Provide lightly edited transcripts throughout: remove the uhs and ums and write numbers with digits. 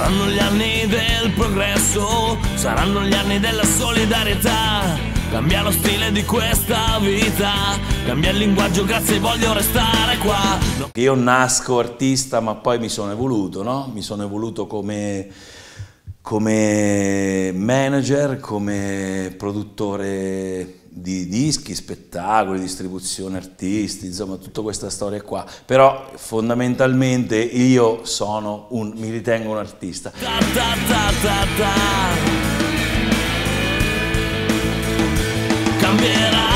Saranno gli anni del progresso, saranno gli anni della solidarietà. Cambia lo stile di questa vita, cambia il linguaggio, grazie, voglio restare qua. Io nasco artista, ma poi mi sono evoluto, no? Mi sono evoluto come manager, come produttore di dischi, spettacoli, distribuzione artisti, insomma tutta questa storia qua. Però fondamentalmente io mi ritengo un artista. Cambierà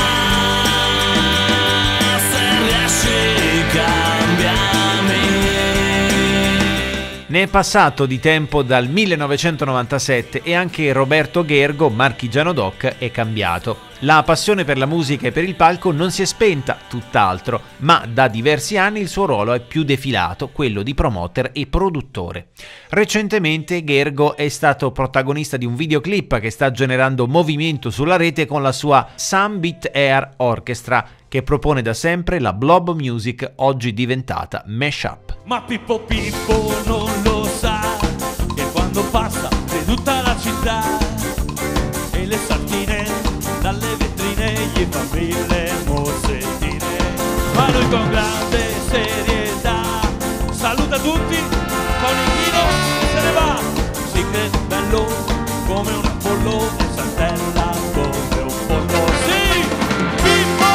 se riesci, cambiami. Ne è passato di tempo dal 1997 e anche Roberto Gergo, marchigiano doc, è cambiato. La passione per la musica e per il palco non si è spenta, tutt'altro, ma da diversi anni il suo ruolo è più defilato, quello di promoter e produttore. Recentemente Gergo è stato protagonista di un videoclip che sta generando movimento sulla rete con la sua Sunbeat Air Orchestra, che propone da sempre la blob music, oggi diventata mashup. Ma Pippo non lo sa che quando passa per tutta la città e le sartine dalle vetrine gli fa mille mossettine, ma lui con grande serietà saluta tutti con l'inchino e se ne va. Sì che è bello come un pollo e saltella come un pollo. Sì, Pippo!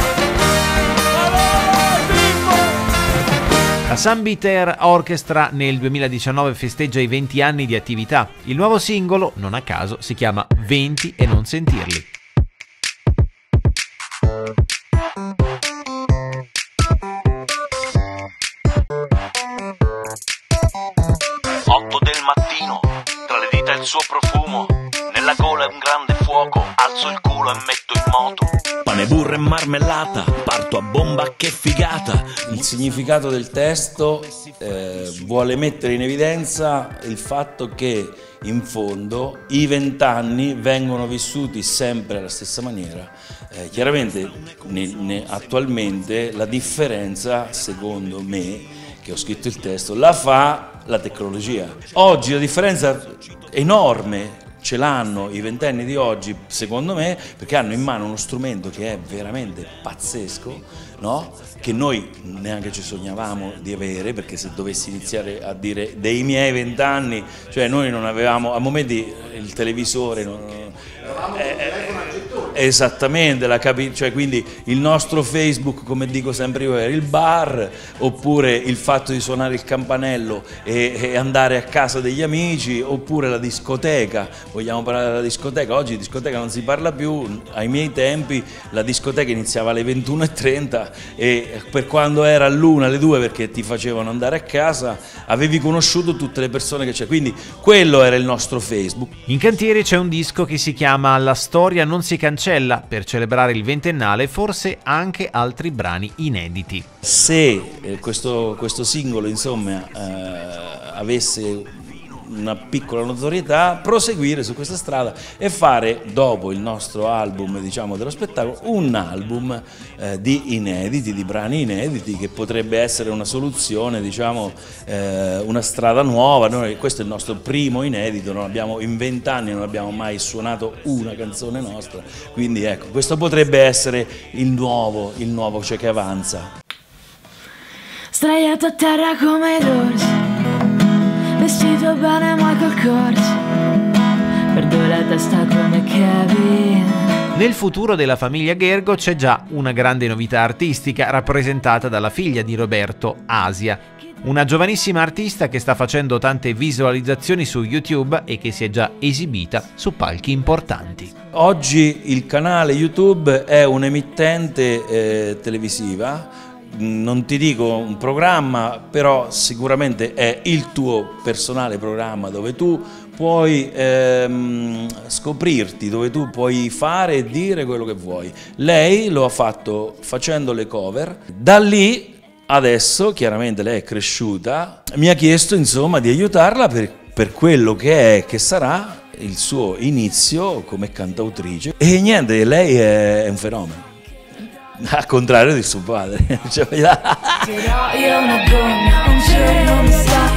La Sunbeat Air Orchestra nel 2019 festeggia i 20 anni di attività. Il nuovo singolo, non a caso, si chiama 20 e non sentirli. 8 del mattino, tra le dita il suo profumo, nella gola un grande fuoco, alzo il culo e metto in moto. Pane, burro e marmellata, parto a bomba, che figata. Il significato del testo vuole mettere in evidenza il fatto che in fondo i 20 anni vengono vissuti sempre alla stessa maniera. Chiaramente attualmente la differenza, secondo me, che ho scritto il testo, la fa la tecnologia. Oggi la differenza enorme ce l'hanno i 20 anni di oggi, secondo me, perché hanno in mano uno strumento che è veramente pazzesco, no? Che noi neanche ci sognavamo di avere, perché se dovessi iniziare a dire dei miei 20 anni, cioè noi non avevamo, a momenti il televisore, esattamente, cioè quindi il nostro Facebook, come dico sempre io, era il bar, oppure il fatto di suonare il campanello e andare a casa degli amici, oppure la discoteca. Vogliamo parlare della discoteca? Oggi di discoteca non si parla più. Ai miei tempi la discoteca iniziava alle 21:30 e per quando era all'1, alle 2, perché ti facevano andare a casa, avevi conosciuto tutte le persone che c'è, quindi quello era il nostro Facebook. In cantiere c'è un disco che si chiama La storia non si cancella, per celebrare il ventennale, forse anche altri brani inediti. Se questo singolo, insomma, avesse una piccola notorietà, proseguire su questa strada e fare, dopo il nostro album, diciamo, dello spettacolo, un album di inediti, di brani inediti, che potrebbe essere una soluzione, diciamo, una strada nuova. Questo è il nostro primo inedito, in 20 anni non abbiamo mai suonato una canzone nostra, quindi ecco, questo potrebbe essere il nuovo C'è che avanza. Sdraiato a terra come Doors, vestito bene ma col corso, perdo la testa come Kevin. Nel futuro della famiglia Gergo c'è già una grande novità artistica, rappresentata dalla figlia di Roberto, Asia. Una giovanissima artista che sta facendo tante visualizzazioni su YouTube e che si è già esibita su palchi importanti. Oggi il canale YouTube è un'emittente televisiva. Non ti dico un programma, però sicuramente è il tuo personale programma dove tu puoi scoprirti, dove tu puoi fare e dire quello che vuoi. Lei lo ha fatto facendo le cover, da lì adesso chiaramente lei è cresciuta, mi ha chiesto insomma di aiutarla per quello che sarà il suo inizio come cantautrice, e niente, lei è un fenomeno. Al contrario di suo padre. Io una gonna, un giorno mi sta